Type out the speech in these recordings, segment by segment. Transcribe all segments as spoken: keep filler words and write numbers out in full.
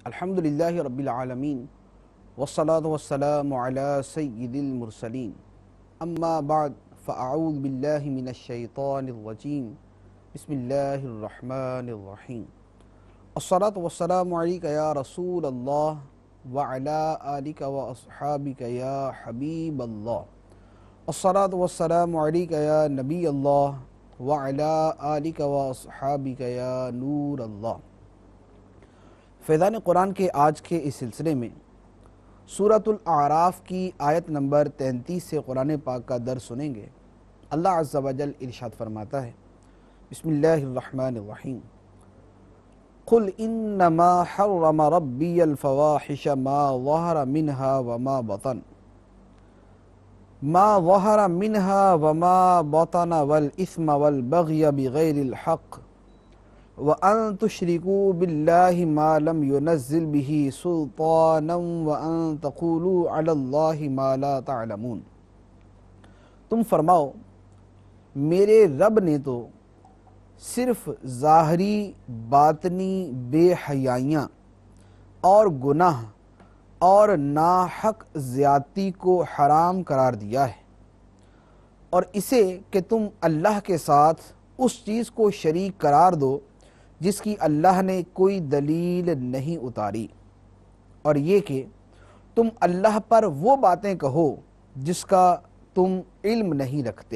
الحمد للہ رب العالمین والصلاة والسلام علی سید المرسلین اما بعد فاعوذ باللہ من الشیطان الرجیم بسم اللہ الرحمن الرحیم الصلاة والسلام علیک یا رسول اللہ وعلی آلک واصحابک یا حبیب اللہ الصلاة والسلام علیک یا نبی اللہ وعلی آلک واصحابک یا نور اللہ۔ فیضان قرآن کے آج کے اس سلسلے میں سورۃ الاعراف کی آیت نمبر تینتیس سے قرآن پاک کا درس سنیں گے۔ اللہ عز و جل ارشاد فرماتا ہے، بسم اللہ الرحمن الرحیم، قل انما حرم ربی الفواحش ما ظہر منہا وما بطن ما ظہر منہا وما بطن والاثم والبغی بغیر الحق وَأَن تُشْرِكُوا بِاللَّهِ مَا لَمْ يُنَزِّلْ بِهِ سُلْطَانًا وَأَن تَقُولُوا عَلَى اللَّهِ مَا لَا تَعْلَمُونَ۔ تم فرماؤ میرے رب نے تو صرف ظاہری باطنی بے حیائیاں اور گناہ اور ناحق زیادتی کو حرام قرار دیا ہے، اور اسے کہ تم اللہ کے ساتھ اس چیز کو شریک قرار دو جس کی اللہ نے کوئی دلیل نہیں اتاری، اور یہ کہ تم اللہ پر وہ باتیں کہو جس کا تم علم نہیں رکھتے۔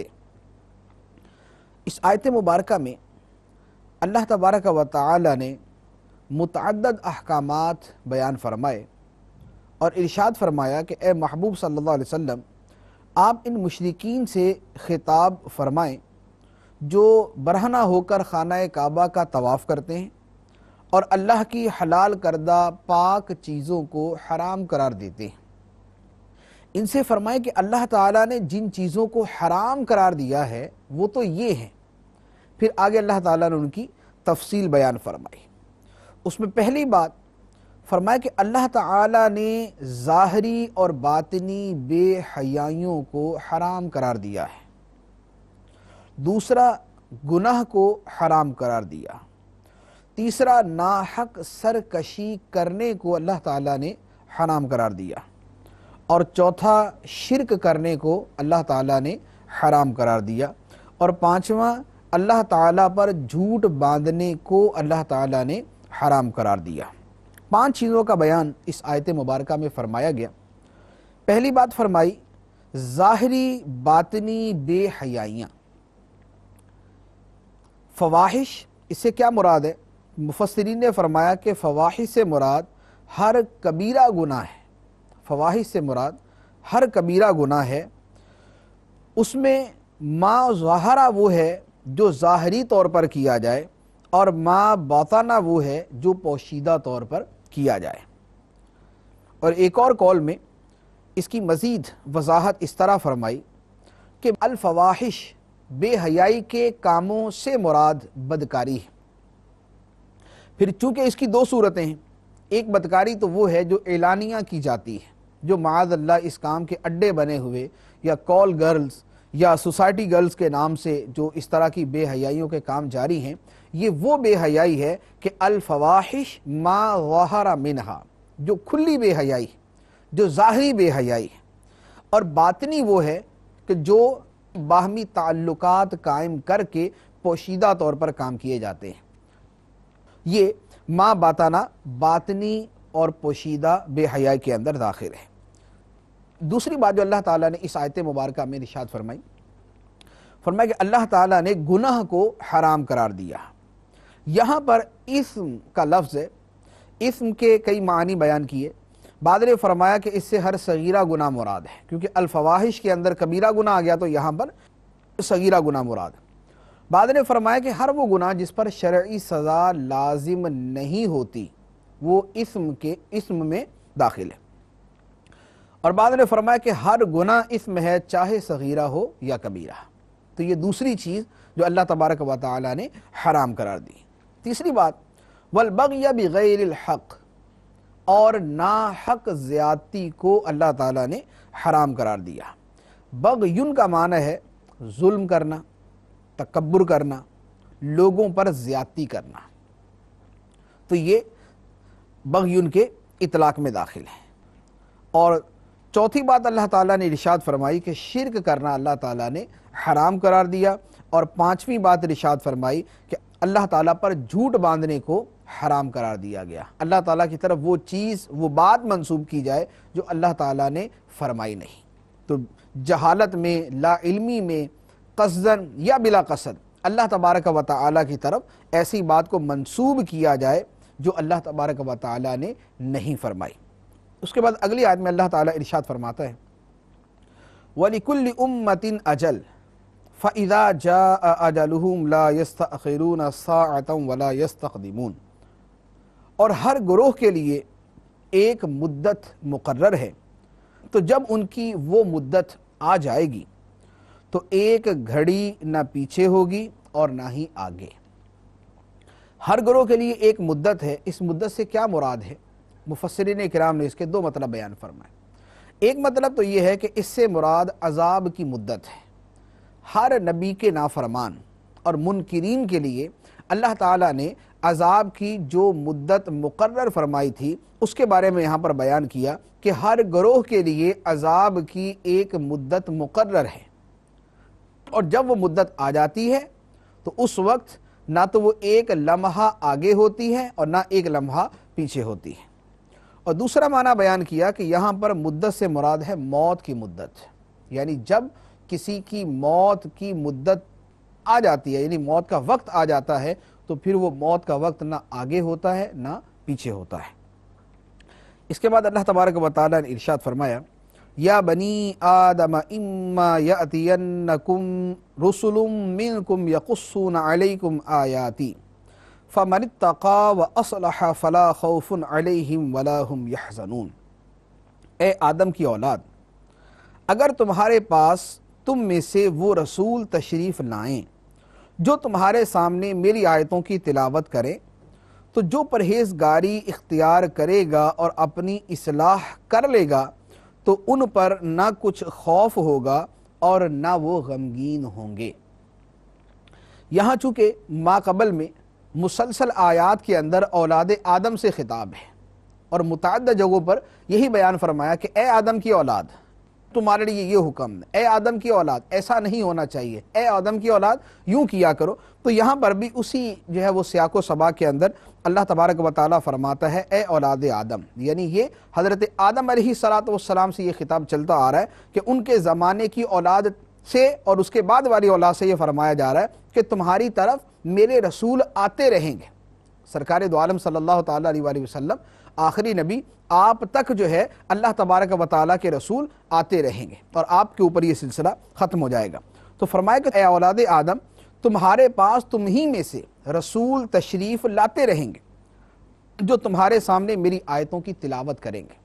اس آیت مبارکہ میں اللہ تبارک و تعالی نے متعدد احکامات بیان فرمائے اور ارشاد فرمایا کہ اے محبوب صلی اللہ علیہ وسلم، آپ ان مشرکین سے خطاب فرمائیں جو برہنہ ہو کر خانہ کعبہ کا طواف کرتے ہیں اور اللہ کی حلال کردہ پاک چیزوں کو حرام قرار دیتے ہیں۔ ان سے فرمائیں کہ اللہ تعالیٰ نے جن چیزوں کو حرام قرار دیا ہے وہ تو یہ ہیں۔ پھر آگے اللہ تعالیٰ نے ان کی تفصیل بیان فرمائی۔ اس میں پہلی بات فرمایا کہ اللہ تعالیٰ نے ظاہری اور باطنی بے حیائیوں کو حرام قرار دیا ہے۔ دوسرا، گناہ کو حرام قرار دیا۔ تیسرا، ناحق سرکشی کرنے کو اللہ تعالیٰ نے حرام قرار دیا، اور چوتھا، شرک کرنے کو اللہ تعالیٰ نے حرام قرار دیا، اور پانچواں، اللہ تعالیٰ پر جھوٹ باندھنے کو اللہ تعالیٰ نے حرام قرار دیا۔ پانچ چیزوں کا بیان اس آیت مبارکہ میں فرمایا گیا۔ پہلی بات فرمائی ظاہری باطنی بے حیائیاں۔ فواحش، اس سے کیا مراد ہے؟ مفسرین نے فرمایا کہ فواحش سے مراد ہر کبیرہ گناہ ہے۔ فواحش سے مراد ہر کبیرہ گناہ ہے۔ اس میں ما ظاہرہ وہ ہے جو ظاہری طور پر کیا جائے، اور ما باطنہ وہ ہے جو پوشیدہ طور پر کیا جائے۔ اور ایک اور قول میں اس کی مزید وضاحت اس طرح فرمائی کہ الفواحش بے حیائی کے کاموں سے مراد بدکاری ہے۔ پھر چونکہ اس کی دو صورتیں ہیں، ایک بدکاری تو وہ ہے جو اعلانیہ کی جاتی ہے، جو معاذ اللہ اس کام کے اڈے بنے ہوئے یا کال گرلز یا سوسائٹی گرلز کے نام سے جو اس طرح کی بے حیائیوں کے کام جاری ہیں، یہ وہ بے حیائی ہے کہ الفواحش ما ظہر منہا، جو کھلی بے حیائی، جو ظاہری بے حیائی ہے، اور باطنی وہ ہے کہ جو باہمی تعلقات قائم کر کے پوشیدہ طور پر کام کیے جاتے ہیں۔ یہ ما باطنہ باطنی اور پوشیدہ بے حیائی کے اندر داخل ہے۔ دوسری بات جو اللہ تعالیٰ نے اس آیت مبارکہ میں ارشاد فرمائی، فرمایا کہ اللہ تعالیٰ نے گناہ کو حرام قرار دیا۔ یہاں پر اسم کا لفظ ہے، اسم کے کئی معنی بیان کیے۔ بعض نے فرمایا کہ اس سے ہر صغیرہ گناہ مراد ہے، کیونکہ الفواحش کے اندر کبیرہ گناہ آ گیا تو یہاں پر صغیرہ گناہ مراد ہے۔ بعض نے فرمایا کہ ہر وہ گناہ جس پر شرعی سزا لازم نہیں ہوتی وہ اسم کے اسم میں داخل ہے، اور بعض نے فرمایا کہ ہر گناہ اسم ہے چاہے صغیرہ ہو یا کبیرہ۔ تو یہ دوسری چیز جو اللہ تبارک و تعالی نے حرام قرار دی۔ تیسری بات والبغی بغیر الحق، اور ناحق زیادتی کو اللہ تعالیٰ نے حرام قرار دیا۔ بغیون کا معنی ہے ظلم کرنا، تکبر کرنا، لوگوں پر زیادتی کرنا۔ تو یہ بغی ان کے اطلاق میں داخل ہے۔ اور چوتھی بات اللہ تعالیٰ نے ارشاد فرمائی کہ شرک کرنا اللہ تعالیٰ نے حرام قرار دیا، اور پانچویں بات ارشاد فرمائی کہ اللہ تعالیٰ پر جھوٹ باندھنے کو حرام قرار دیا گیا، اللہ تعالیٰ کی طرف وہ چیز وہ بات منسوب کی جائے جو اللہ تعالیٰ نے فرمائی نہیں۔ تو جہالت میں، لا علمی میں، قصداً یا بلا قصد اللہ تبارک و تعالیٰ کی طرف ایسی بات کو منسوب کیا جائے جو اللہ تبارک و تعالیٰ نے نہیں فرمائی۔ اس کے بعد اگلی آیت میں اللہ تعالیٰ ارشاد فرماتا ہے وَلِكُلِّ أُمَّةٍ أَجَلٌ فَإِذَا جَاءَ أَجَلُهُمْ لَا يَسْتَأْخِرُونَ سَاعَةً وَلَا يَسْتَقْدِمُونَ، اور ہر گروہ کے لیے ایک مدت مقرر ہے، تو جب ان کی وہ مدت آ جائے گی تو ایک گھڑی نہ پیچھے ہوگی اور نہ ہی آگے۔ ہر گروہ کے لیے ایک مدت ہے، اس مدت سے کیا مراد ہے؟ مفسرین کرام نے اس کے دو مطلب بیان فرمائے۔ ایک مطلب تو یہ ہے کہ اس سے مراد عذاب کی مدت ہے۔ ہر نبی کے نافرمان اور منکرین کے لیے اللہ تعالیٰ نے عذاب کی جو مدت مقرر فرمائی تھی اس کے بارے میں یہاں پر بیان کیا کہ ہر گروہ کے لیے عذاب کی ایک مدت مقرر ہے، اور جب وہ مدت آ جاتی ہے تو اس وقت نہ تو وہ ایک لمحہ آگے ہوتی ہے اور نہ ایک لمحہ پیچھے ہوتی ہے۔ اور دوسرا معنی بیان کیا کہ یہاں پر مدت سے مراد ہے موت کی مدت، یعنی جب کسی کی موت کی مدت آ جاتی ہے، یعنی موت کا وقت آ جاتا ہے، تو پھر وہ موت کا وقت نہ آگے ہوتا ہے نہ پیچھے ہوتا ہے۔ اس کے بعد اللہ تبارک و تعالیٰ نے ارشاد فرمایا یا بنی آدم اما یأتینکم رسل منکم یقصون علیکم آیاتی فمن اتقى واصلح فلا خوف علیہم ولا هم یحزنون۔ اے آدم کی اولاد، اگر تمہارے پاس تم میں سے وہ رسول تشریف لائیں جو تمہارے سامنے میری آیتوں کی تلاوت کریں، تو جو پرہیزگاری اختیار کرے گا اور اپنی اصلاح کر لے گا تو ان پر نہ کچھ خوف ہوگا اور نہ وہ غمگین ہوں گے۔ یہاں چونکہ ما قبل میں مسلسل آیات کے اندر اولاد آدم سے خطاب ہے، اور متعدد جگہوں پر یہی بیان فرمایا کہ اے آدم کی اولاد، تمہارے لیے یہ حکم ہے، اے آدم کی اولاد ایسا نہیں ہونا چاہیے، اے آدم کی اولاد یوں کیا کرو۔ تو یہاں پر بھی اسی جو ہے وہ سیاق و سباق کے اندر اللہ تبارک و تعالیٰ فرماتا ہے اے اولاد آدم، یعنی یہ حضرت آدم علیہ الصلاۃ والسلام سے یہ خطاب چلتا آ رہا ہے کہ ان کے زمانے کی اولاد سے اور اس کے بعد والی اولاد سے یہ فرمایا جا رہا ہے کہ تمہاری طرف میرے رسول آتے رہیں گے۔ سرکار دو عالم صلی اللہ تعالیٰ علیہ وآلہ وسلم آخری نبی، آپ تک جو ہے اللہ تبارک و تعالیٰ کے رسول آتے رہیں گے اور آپ کے اوپر یہ سلسلہ ختم ہو جائے گا۔ تو فرمایا کہ اے اولاد آدم، تمہارے پاس تم ہی میں سے رسول تشریف لاتے رہیں گے جو تمہارے سامنے میری آیتوں کی تلاوت کریں گے۔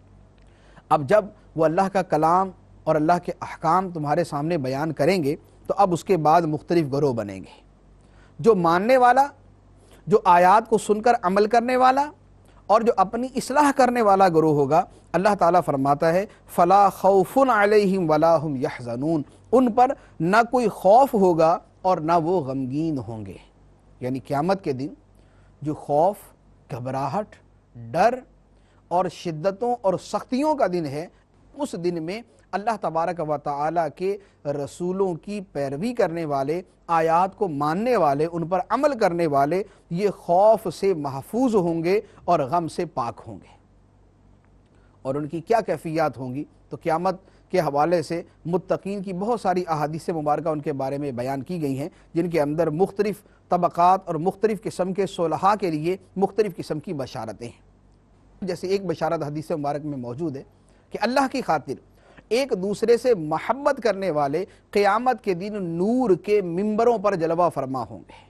اب جب وہ اللہ کا کلام اور اللہ کے احکام تمہارے سامنے بیان کریں گے تو اب اس کے بعد مختلف گروہ بنیں گے، جو ماننے والا، جو آیات کو سن کر عمل کرنے والا، اور جو اپنی اصلاح کرنے والا گروہ ہوگا۔ اللہ تعالیٰ فرماتا ہے فلا خوف علیہم ولا هم یحزنون، ان پر نہ کوئی خوف ہوگا اور نہ وہ غمگین ہوں گے۔ یعنی قیامت کے دن جو خوف، گھبراہٹ، ڈر اور شدتوں اور سختیوں کا دن ہے، اس دن میں اللہ تبارک و تعالیٰ کے رسولوں کی پیروی کرنے والے، آیات کو ماننے والے، ان پر عمل کرنے والے یہ خوف سے محفوظ ہوں گے اور غم سے پاک ہوں گے۔ اور ان کی کیا کیفیات ہوں گی؟ تو قیامت کے حوالے سے متقین کی بہت ساری احادیث مبارکہ ان کے بارے میں بیان کی گئی ہیں، جن کے اندر مختلف طبقات اور مختلف قسم کے صلحاء کے لیے مختلف قسم کی بشارتیں ہیں۔ جیسے ایک بشارت حدیث مبارک میں موجود ہے کہ اللہ کی خاطر ایک دوسرے سے محبت کرنے والے قیامت کے دن نور کے منبروں پر جلوہ فرما ہوں گے،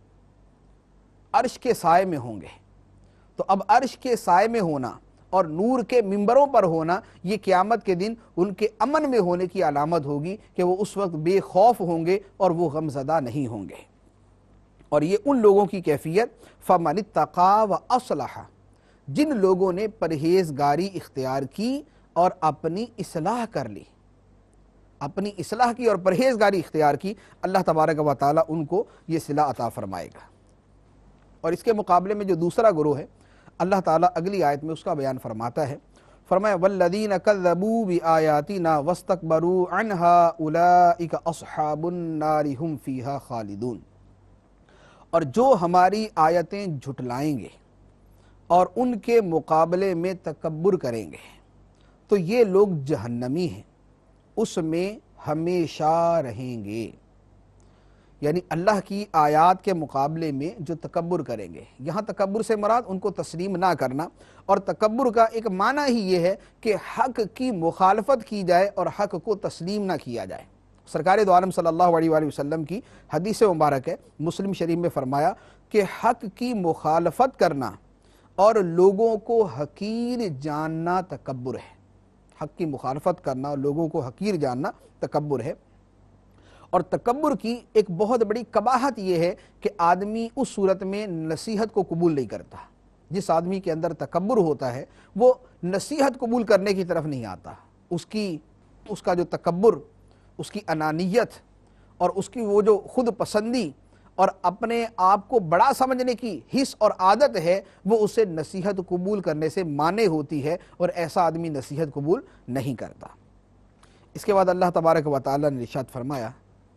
عرش کے سائے میں ہوں گے۔ تو اب عرش کے سائے میں ہونا اور نور کے منبروں پر ہونا یہ قیامت کے دن ان کے امن میں ہونے کی علامت ہوگی کہ وہ اس وقت بے خوف ہوں گے اور وہ غم زدہ نہیں ہوں گے۔ اور یہ ان لوگوں کی کیفیت فَمَنِ اتَّقَى وَأَصْلَحَ، جن لوگوں نے پرہیزگاری اختیار کی اور اپنی اصلاح کر لی، اپنی اصلاح کی اور پرہیزگاری اختیار کی، اللہ تبارک و تعالیٰ ان کو یہ صلہ عطا فرمائے گا۔ اور اس کے مقابلے میں جو دوسرا گروہ ہے اللہ تعالیٰ اگلی آیت میں اس کا بیان فرماتا ہے، فرمایا والذین کذبوا بآیاتنا واستکبروا عنہا اولئک اصحاب النار ہم فیہا خالدون، اور جو ہماری آیتیں جھٹلائیں گے اور ان کے مقابلے میں تکبر کریں گے تو یہ لوگ جہنمی ہیں، اس میں ہمیشہ رہیں گے۔ یعنی اللہ کی آیات کے مقابلے میں جو تکبر کریں گے، یہاں تکبر سے مراد ان کو تسلیم نہ کرنا، اور تکبر کا ایک معنی ہی یہ ہے کہ حق کی مخالفت کی جائے اور حق کو تسلیم نہ کیا جائے۔ سرکار دو عالم صلی اللہ علیہ وآلہ وسلم کی حدیث مبارک ہے، مسلم شریف میں فرمایا کہ حق کی مخالفت کرنا اور لوگوں کو حقیر جاننا تکبر ہے۔ حق کی مخالفت کرنا اور لوگوں کو حقیر جاننا تکبر ہے، اور تکبر کی ایک بہت بڑی قباحت یہ ہے کہ آدمی اس صورت میں نصیحت کو قبول نہیں کرتا۔ جس آدمی کے اندر تکبر ہوتا ہے وہ نصیحت قبول کرنے کی طرف نہیں آتا، اس کی اس کا جو تکبر، اس کی انانیت اور اس کی وہ جو خود پسندی اور اپنے آپ کو بڑا سمجھنے کی حس اور عادت ہے، وہ اسے نصیحت قبول کرنے سے مانع ہوتی ہے، اور ایسا آدمی نصیحت قبول نہیں کرتا۔ اس کے بعد اللہ تبارک و تعالی نے ارشاد فرمایا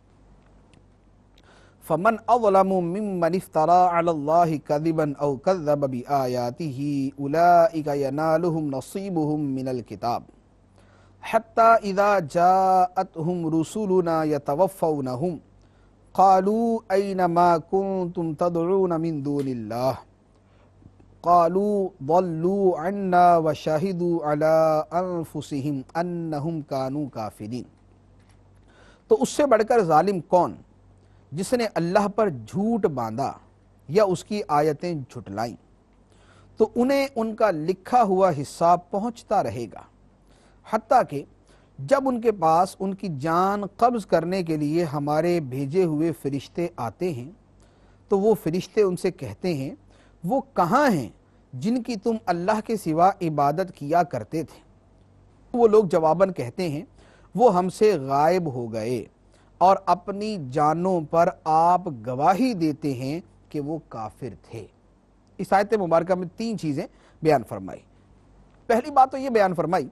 فَمَنْ أَظْلَمُ مِمَّنِ افْتَرَىٰ عَلَى اللَّهِ كَذِبًا أَوْ كَذَّبَ بِآيَاتِهِ أُولَٰئِكَ يَنَالُهُمْ نَصِيبُهُم مِّنَ الْكِتَابِ حَتَّىٰ إِذَا جَاءَتْهُمْ رُسُلُنَا يَتَوَفَّوْنَهُمْ قَالُوا أَيْنَ مَا كُنتُمْ تَدْعُونَ مِن دُونِ اللَّهِ قَالُوا ضَلُّوا عَنَّا وَشَهِدُوا عَلَىٰ أَنفُسِهِمْ أَنَّهُمْ كَانُوا كَافِرِينَ۔ تو اس سے بڑھ کر ظالم کون جس نے اللہ پر جھوٹ باندھا یا اس کی آیتیں جھٹلائیں، تو انہیں ان کا لکھا ہوا حصہ پہنچتا رہے گا، حتیٰ کہ جب ان کے پاس ان کی جان قبض کرنے کے لیے ہمارے بھیجے ہوئے فرشتے آتے ہیں تو وہ فرشتے ان سے کہتے ہیں وہ کہاں ہیں جن کی تم اللہ کے سوا عبادت کیا کرتے تھے؟ وہ لوگ جواباً کہتے ہیں وہ ہم سے غائب ہو گئے، اور اپنی جانوں پر آپ گواہی دیتے ہیں کہ وہ کافر تھے۔ اس آیت مبارکہ میں تین چیزیں بیان فرمائی۔ پہلی بات تو یہ بیان فرمائی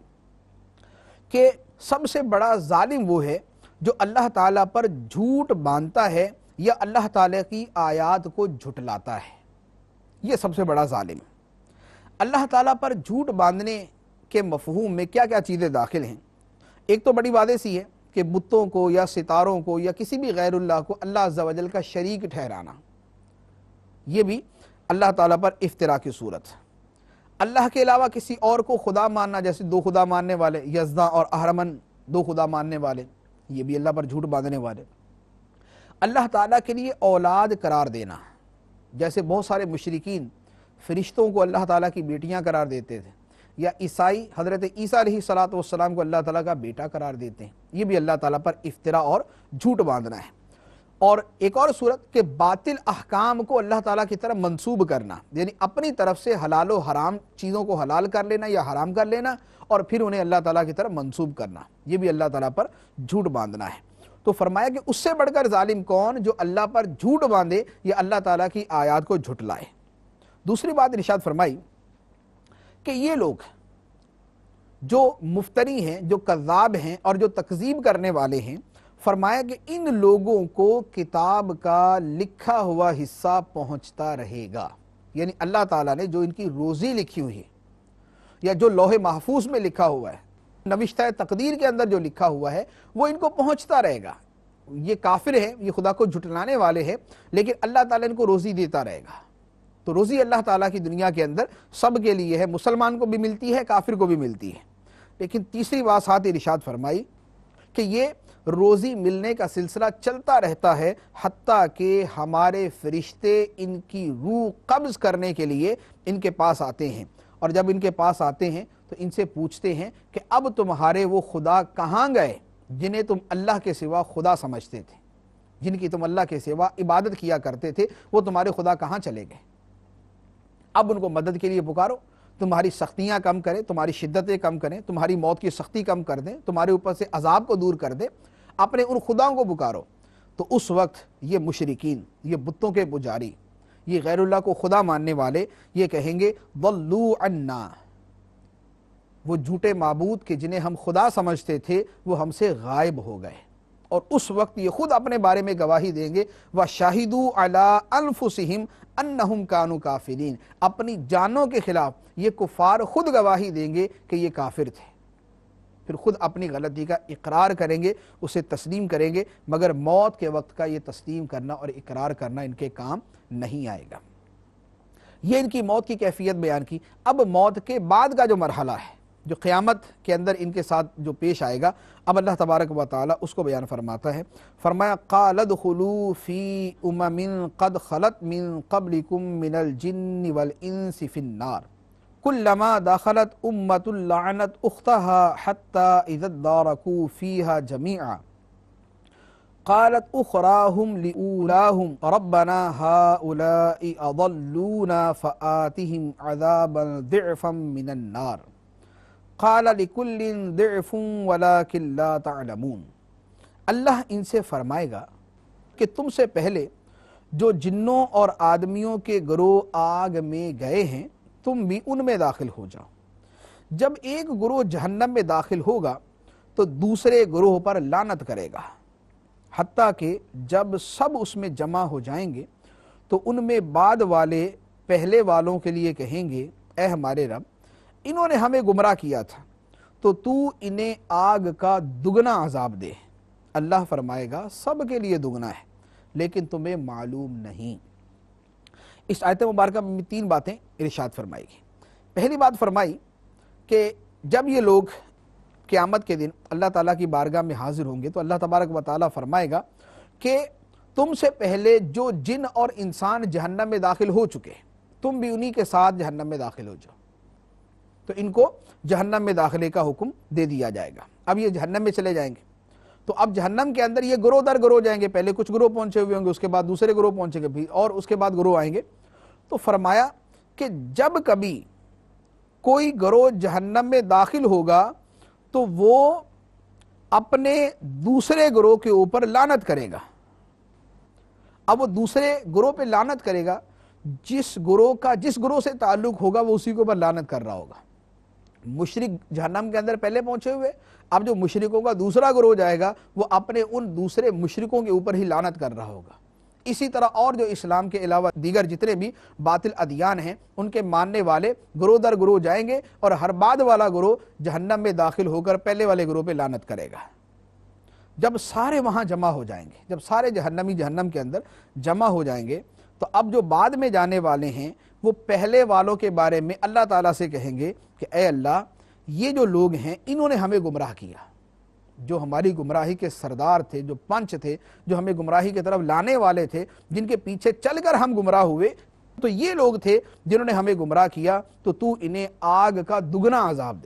کہ سب سے بڑا ظالم وہ ہے جو اللہ تعالیٰ پر جھوٹ باندھتا ہے یا اللہ تعالیٰ کی آیات کو جھٹلاتا ہے، یہ سب سے بڑا ظالم ہے۔ اللہ تعالیٰ پر جھوٹ باندھنے کے مفہوم میں کیا کیا چیزیں داخل ہیں؟ ایک تو بڑی بات سی ہے کہ بتوں کو یا ستاروں کو یا کسی بھی غیر اللہ کو اللہ عز و جل کا شریک ٹھہرانا، یہ بھی اللہ تعالیٰ پر افتراء کی صورت ہے۔ اللہ کے علاوہ کسی اور کو خدا ماننا، جیسے دو خدا ماننے والے یزداں اور اہرمن، دو خدا ماننے والے، یہ بھی اللہ پر جھوٹ باندھنے والے۔ اللہ تعالیٰ کے لیے اولاد قرار دینا، جیسے بہت سارے مشرکین فرشتوں کو اللہ تعالیٰ کی بیٹیاں قرار دیتے تھے، یا عیسائی حضرت عیسیٰ علیہ الصلوۃ والسلام کو اللہ تعالیٰ کا بیٹا قرار دیتے ہیں، یہ بھی اللہ تعالیٰ پر افتراء اور جھوٹ باندھنا ہے۔ اور ایک اور صورت کہ باطل احکام کو اللہ تعالیٰ کی طرف منسوب کرنا، یعنی اپنی طرف سے حلال و حرام چیزوں کو حلال کر لینا یا حرام کر لینا اور پھر انہیں اللہ تعالیٰ کی طرف منسوب کرنا، یہ بھی اللہ تعالیٰ پر جھوٹ باندھنا ہے۔ تو فرمایا کہ اس سے بڑھ کر ظالم کون جو اللہ پر جھوٹ باندھے یا اللہ تعالیٰ کی آیات کو جھٹلائے۔ دوسری بات ارشاد فرمائی کہ یہ لوگ جو مفتری ہیں، جو کذاب ہیں اور جو تکذیب کرنے والے ہیں، فرمایا کہ ان لوگوں کو کتاب کا لکھا ہوا حصہ پہنچتا رہے گا، یعنی اللہ تعالیٰ نے جو ان کی روزی لکھی ہوئی ہے یا جو لوح محفوظ میں لکھا ہوا ہے، نوشتہ تقدیر کے اندر جو لکھا ہوا ہے وہ ان کو پہنچتا رہے گا۔ یہ کافر ہیں، یہ خدا کو جھٹلانے والے ہیں، لیکن اللہ تعالیٰ ان کو روزی دیتا رہے گا۔ تو روزی اللہ تعالیٰ کی دنیا کے اندر سب کے لیے ہے، مسلمان کو بھی ملتی ہے، کافر کو بھی ملتی ہے۔ لیکن تیسری بات ساتھ ارشاد فرمائی کہ یہ روزی ملنے کا سلسلہ چلتا رہتا ہے حتیٰ کہ ہمارے فرشتے ان کی روح قبض کرنے کے لیے ان کے پاس آتے ہیں، اور جب ان کے پاس آتے ہیں تو ان سے پوچھتے ہیں کہ اب تمہارے وہ خدا کہاں گئے جنہیں تم اللہ کے سوا خدا سمجھتے تھے، جن کی تم اللہ کے سوا عبادت کیا کرتے تھے، وہ تمہارے خدا کہاں چلے گئے؟ اب ان کو مدد کے لیے پکارو، تمہاری سختیاں کم کریں، تمہاری شدتیں کم کریں، تمہاری موت کی سختی کم کر دیں، تمہارے اوپر سے عذاب کو دور کر دیں، اپنے ان خداؤں کو پکارو۔ تو اس وقت یہ مشرکین، یہ بتوں کے پجاری، یہ غیر اللہ کو خدا ماننے والے یہ کہیں گے ضلوا عنا، وہ جھوٹے معبود کہ جنہیں ہم خدا سمجھتے تھے وہ ہم سے غائب ہو گئے، اور اس وقت یہ خود اپنے بارے میں گواہی دیں گے وَشَهِدُوا عَلَىٰ أَنفُسِهِمْ أَنَّهُمْ كَانُوا كَافِرِينَ، اپنی جانوں کے خلاف یہ کفار خود گواہی دیں گے کہ یہ کافر تھے، پھر خود اپنی غلطی کا اقرار کریں گے، اسے تسلیم کریں گے، مگر موت کے وقت کا یہ تسلیم کرنا اور اقرار کرنا ان کے کام نہیں آئے گا۔ یہ ان کی موت کی کیفیت بیان کی۔ اب موت کے بعد کا جو مرحلہ ہے، جو قیامت کے اندر ان کے ساتھ جو پیش آئے گا، اب اللہ تبارک و تعالی اس کو بیان فرماتا ہے۔ فرمایا قَالَ ادْخُلُوا فِي أُمَمٍ قَدْ خَلَتْ مِن قَبْلِكُم مِّنَ الْجِنِّ وَالْإِنسِ فِي النَّارِ كُلَّمَا دَخَلَتْ أُمَّةٌ لَعَنَتْ أُخْتَهَا حَتَّى إِذَا ادَّارَكُوا فِيهَا جَمِيعًا قالت أخراهم لأولاهم ربنا هؤلاء أضلونا فآتهم عذابا ضعفا من النار قال لكل ضعف ولكن لا تعلمون۔ اللہ ان سے فرمائے گا کہ تم سے پہلے جو جنوں اور آدمیوں کے گروہ آگ میں گئے ہیں تم بھی ان میں داخل ہو جاؤ۔ جب ایک گروہ جہنم میں داخل ہوگا تو دوسرے گروہ پر لعنت کرے گا، حتیٰ کہ جب سب اس میں جمع ہو جائیں گے تو ان میں بعد والے پہلے والوں کے لیے کہیں گے اے ہمارے رب، انہوں نے ہمیں گمراہ کیا تھا تو تو انہیں آگ کا دگنا عذاب دے۔ اللہ فرمائے گا سب کے لیے دگنا ہے لیکن تمہیں معلوم نہیں۔ اس آیت مبارکہ میں تین باتیں ارشاد فرمائی گی۔ پہلی بات فرمائی کہ جب یہ لوگ قیامت کے دن اللہ تعالیٰ کی بارگاہ میں حاضر ہوں گے تو اللہ تبارک و تعالیٰ فرمائے گا کہ تم سے پہلے جو جن اور انسان جہنم میں داخل ہو چکے تم بھی انہی کے ساتھ جہنم میں داخل ہو جاؤ، تو ان کو جہنم میں داخلے کا حکم دے دیا جائے گا۔ اب یہ جہنم میں چلے جائیں گے تو اب جہنم کے اندر یہ گروہ در گروہ جائیں گے، پہلے کچھ گروہ پہنچے ہوئے ہوں گے، اس کے بعد دوسرے گروہ پہنچیں گے بھی، اور اس کے بعد گروہ آئیں گے۔ تو فرمایا کہ جب کبھی کوئی گروہ جہنم میں داخل ہوگا تو وہ اپنے دوسرے گروہ کے اوپر لعنت کرے گا۔ اب وہ دوسرے گروہ پہ لعنت کرے گا، جس گروہ کا جس گروہ سے تعلق ہوگا وہ اسی کے اوپر لعنت کر رہا ہوگا۔ مشرک جہنم کے اندر پہلے پہنچے ہوئے، اب جو مشرکوں کا دوسرا گروہ جائے گا وہ اپنے ان دوسرے مشرکوں کے اوپر ہی لعنت کر رہا ہوگا۔ اسی طرح اور جو اسلام کے علاوہ دیگر جتنے بھی باطل ادیان ہیں ان کے ماننے والے گروہ در گروہ جائیں گے، اور ہر بعد والا گروہ جہنم میں داخل ہو کر پہلے والے گروہ پہ لعنت کرے گا۔ جب سارے وہاں جمع ہو جائیں گے، جب سارے جہنمی جہنم کے اندر جمع ہو جائیں گے تو اب جو بعد میں جانے والے ہیں وہ پہلے والوں کے بارے میں اللہ تعالیٰ سے کہیں گے کہ اے اللہ، یہ جو لوگ ہیں انہوں نے ہمیں گمراہ کیا، جو ہماری گمراہی کے سردار تھے، جو پنچ تھے، جو ہمیں گمراہی کی طرف لانے والے تھے، جن کے پیچھے چل کر ہم گمراہ ہوئے، تو یہ لوگ تھے جنہوں نے ہمیں گمراہ کیا، تو تو انہیں آگ کا دگنا عذاب دے۔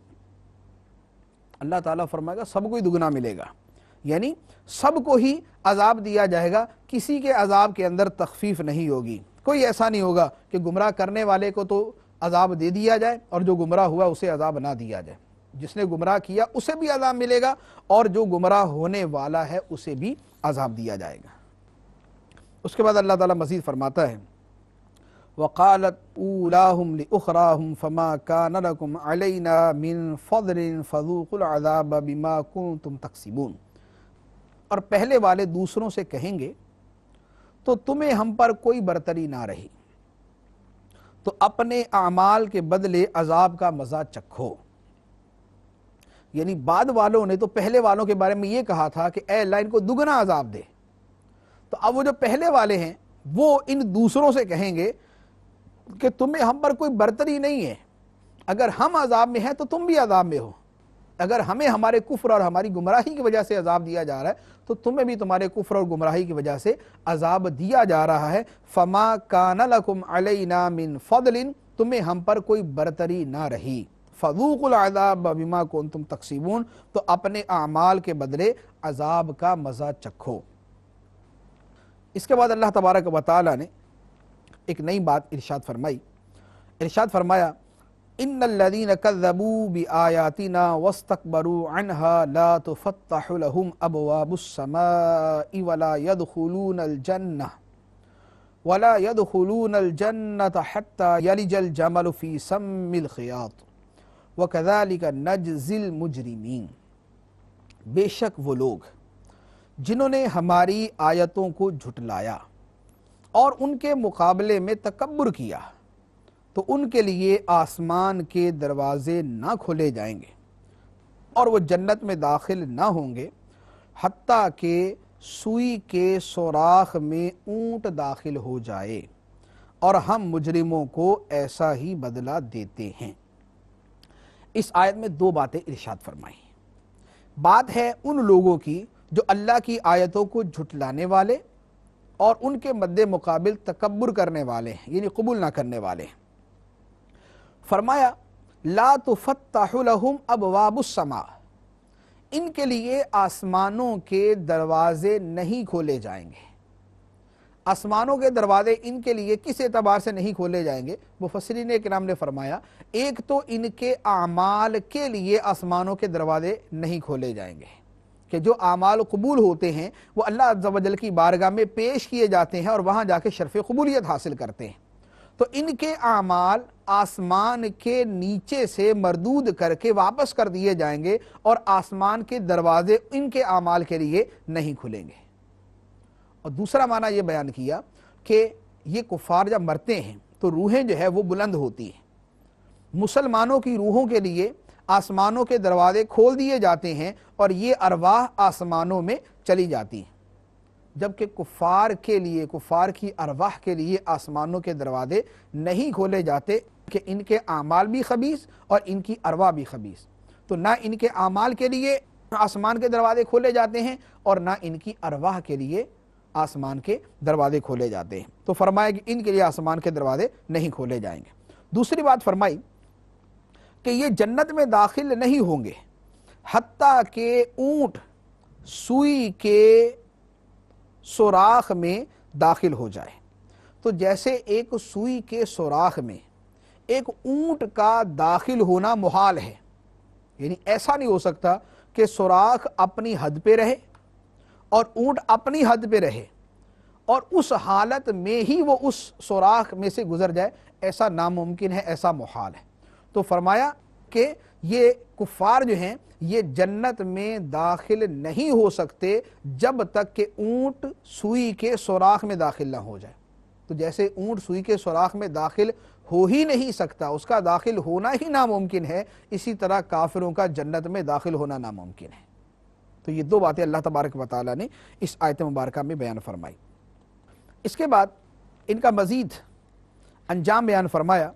اللہ تعالیٰ فرمائے گا سب کو ہی دگنا ملے گا، یعنی سب کو ہی عذاب دیا جائے گا، کسی کے عذاب کے اندر تخفیف نہیں ہوگی۔ کوئی ایسا نہیں ہوگا کہ گمراہ کرنے والے کو تو عذاب دے دیا جائے اور جو گمراہ ہوا اسے عذاب نہ دیا جائے۔ جس نے گمراہ کیا اسے بھی عذاب ملے گا، اور جو گمراہ ہونے والا ہے اسے بھی عذاب دیا جائے گا۔ اس کے بعد اللہ تعالیٰ مزید فرماتا ہے وَقَالَتْ أُولَاهُمْ لِأُخْرَاهُمْ فَمَا كَانَ لَكُمْ عَلَيْنَا مِنْ فَضْلٍ فَذُوقُوا الْعَذَابَ بِمَا كُنْتُمْ تَكْسِبُونَ۔ اور پہلے والے دوسروں سے کہیں گے تو تمہیں ہم پر کوئی برتری نہ رہی، تو اپنے اعمال کے بدلے عذاب کا مزہ چکھو۔ یعنی بعد والوں نے تو پہلے والوں کے بارے میں یہ کہا تھا کہ اے اللہ ان کو دگنا عذاب دے، تو اب وہ جو پہلے والے ہیں وہ ان دوسروں سے کہیں گے کہ تمہیں ہم پر کوئی برتری نہیں ہے، اگر ہم عذاب میں ہیں تو تم بھی عذاب میں ہو، اگر ہمیں ہمارے کفر اور ہماری گمراہی کی وجہ سے عذاب دیا جا رہا ہے تو تمہیں بھی تمہارے کفر اور گمراہی کی وجہ سے عذاب دیا جا رہا ہے۔ فما کان لکم علینا من فضل، تمہیں ہم پر کوئی برتری نہ رہی، فذوقوا العذاب بما کنتم تکسبون، تو اپنے اعمال کے بدلے عذاب کا مزہ چکھو۔ اس کے بعد اللہ تبارک و تعالی نے ایک نئی بات ارشاد فرمائی، ارشاد فرمایا ان الذين كذبوا بآياتنا واستكبروا عنها لا تفتح لهم ابواب السماء ولا يدخلون الجنة وَلَا يَدْخُلُونَ الْجَنَّةَ حَتَّى يَلِجَ الْجَمَلُ فِي سَمِّ الْخِيَاطِ وَكَذَلِكَ نَجْزِي الْمُجْرِمِينَ۔ بے شک وہ لوگ جنہوں نے ہماری آیتوں کو جھٹلایا اور ان کے مقابلے میں تکبر کیا، تو ان کے لیے آسمان کے دروازے نہ کھولے جائیں گے اور وہ جنت میں داخل نہ ہوں گے حتیٰ کہ سوئی کے سوراخ میں اونٹ داخل ہو جائے، اور ہم مجرموں کو ایسا ہی بدلہ دیتے ہیں۔ اس آیت میں دو باتیں ارشاد فرمائیں۔ بات ہے ان لوگوں کی جو اللہ کی آیتوں کو جھٹلانے والے اور ان کے مد مقابل تکبر کرنے والے ہیں، یعنی قبول نہ کرنے والے ہیں۔ فرمایا لا تفتح لهم ابواب السماء، ان کے لیے آسمانوں کے دروازے نہیں کھولے جائیں گے۔ آسمانوں کے دروازے ان کے لیے کس اعتبار سے نہیں کھولے جائیں گے؟ مفسرین کرام نے فرمایا ایک تو ان کے اعمال کے لیے آسمانوں کے دروازے نہیں کھولے جائیں گے کہ جو اعمال قبول ہوتے ہیں وہ اللہ عز و جل کی بارگاہ میں پیش کیے جاتے ہیں اور وہاں جا کے شرف قبولیت حاصل کرتے ہیں، تو ان کے اعمال آسمان کے نیچے سے مردود کر کے واپس کر دیے جائیں گے اور آسمان کے دروازے ان کے اعمال کے لیے نہیں کھلیں گے۔ اور دوسرا معنی یہ بیان کیا کہ یہ کفار جب مرتے ہیں تو روحیں جو ہے وہ بلند ہوتی ہیں، مسلمانوں کی روحوں کے لیے آسمانوں کے دروازے کھول دیے جاتے ہیں اور یہ ارواح آسمانوں میں چلی جاتی ہیں، جبکہ کفار کے لیے کفار کی ارواح کے لیے آسمانوں کے دروازے نہیں کھولے جاتے کہ ان کے اعمال بھی خبیث اور ان کی ارواح بھی خبیث، تو نہ ان کے اعمال کے لیے آسمان کے دروازے کھولے جاتے ہیں اور نہ ان کی ارواح کے لیے آسمان کے دروازے کھولے جاتے ہیں، تو فرمایا کہ ان کے لیے آسمان کے دروازے نہیں کھولے جائیں گے۔ دوسری بات فرمائی کہ یہ جنت میں داخل نہیں ہوں گے حتیٰ کہ اونٹ سوئی کے سوراخ میں داخل ہو جائے۔ تو جیسے ایک سوئی کے سوراخ میں ایک اونٹ کا داخل ہونا محال ہے، یعنی ایسا نہیں ہو سکتا کہ سوراخ اپنی حد پہ رہے اور اونٹ اپنی حد پہ رہے اور اس حالت میں ہی وہ اس سوراخ میں سے گزر جائے، ایسا ناممکن ہے، ایسا محال ہے۔ تو فرمایا کہ یہ کفار جو ہیں یہ جنت میں داخل نہیں ہو سکتے جب تک کہ اونٹ سوئی کے سوراخ میں داخل نہ ہو جائے۔ تو جیسے اونٹ سوئی کے سوراخ میں داخل ہو ہی نہیں سکتا، اس کا داخل ہونا ہی ناممکن ہے، اسی طرح کافروں کا جنت میں داخل ہونا ناممکن ہے۔ تو یہ دو باتیں اللہ تبارک و تعالیٰ نے اس آیت مبارکہ میں بیان فرمائی۔ اس کے بعد ان کا مزید انجام بیان فرمایا،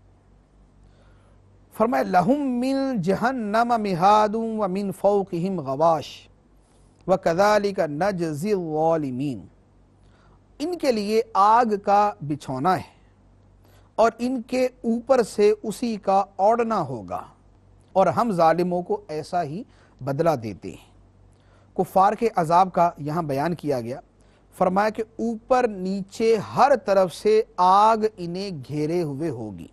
فرمایا لَهُم مِّن جَهَنَّمَ مِهَادٌ وَمِن فَوْقِهِمْ غَوَاشٍ وَكَذَلِكَ نَجْزِي الظَّالِمِينَ، ان کے لیے آگ کا بچھونا ہے اور ان کے اوپر سے اسی کا اوڑھنا ہوگا اور ہم ظالموں کو ایسا ہی بدلہ دیتے ہیں۔ کفار کے عذاب کا یہاں بیان کیا گیا، فرمایا کہ اوپر نیچے ہر طرف سے آگ انہیں گھیرے ہوئے ہوگی۔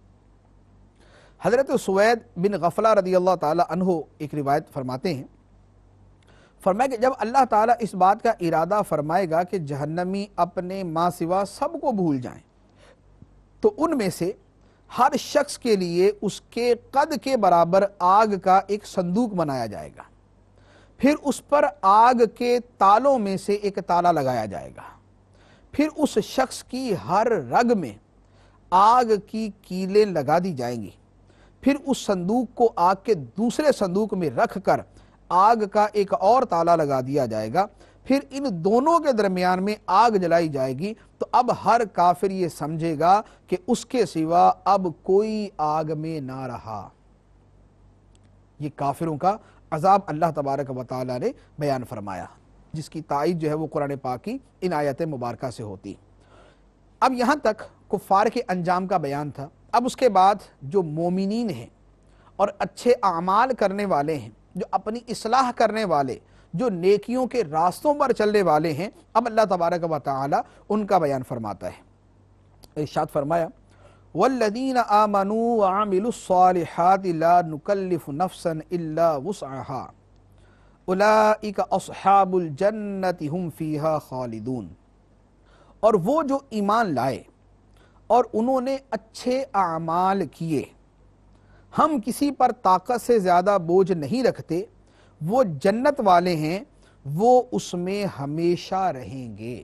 حضرت سوید بن غفلہ رضی اللہ تعالی عنہ ایک روایت فرماتے ہیں، فرمایا کہ جب اللہ تعالیٰ اس بات کا ارادہ فرمائے گا کہ جہنمی اپنے ماں سوا سب کو بھول جائیں، تو ان میں سے ہر شخص کے لیے اس کے قد کے برابر آگ کا ایک صندوق بنایا جائے گا، پھر اس پر آگ کے تالوں میں سے ایک تالا لگایا جائے گا، پھر اس شخص کی ہر رگ میں آگ کی کیلیں لگا دی جائیں گی، پھر اس صندوق کو آگ کے دوسرے صندوق میں رکھ کر آگ کا ایک اور تالا لگا دیا جائے گا، پھر ان دونوں کے درمیان میں آگ جلائی جائے گی، تو اب ہر کافر یہ سمجھے گا کہ اس کے سوا اب کوئی آگ میں نہ رہا۔ یہ کافروں کا عذاب اللہ تبارک و تعالیٰ نے بیان فرمایا، جس کی تائید جو ہے وہ قرآن پاک کی ان آیت مبارکہ سے ہوتی۔ اب یہاں تک کفار کے انجام کا بیان تھا۔ اب اس کے بعد جو مومنین ہیں اور اچھے اعمال کرنے والے ہیں، جو اپنی اصلاح کرنے والے، جو نیکیوں کے راستوں پر چلنے والے ہیں، اب اللہ تبارک و تعالی ان کا بیان فرماتا ہے۔ ارشاد فرمایا وَالَّذِينَ آمَنُوا وَعَمِلُوا الصَّالِحَاتِ لَا نُكَلِّفُ نَفْسًا إِلَّا وُسْعَهَا أُولَئِكَ أَصْحَابُ الْجَنَّةِ هُمْ فِيهَا خَالِدُونَ۔ اور وہ جو ایمان لائے اور انہوں نے اچھے اعمال کیے، ہم کسی پر طاقت سے زیادہ بوجھ نہیں رکھتے، وہ جنت والے ہیں، وہ اس میں ہمیشہ رہیں گے۔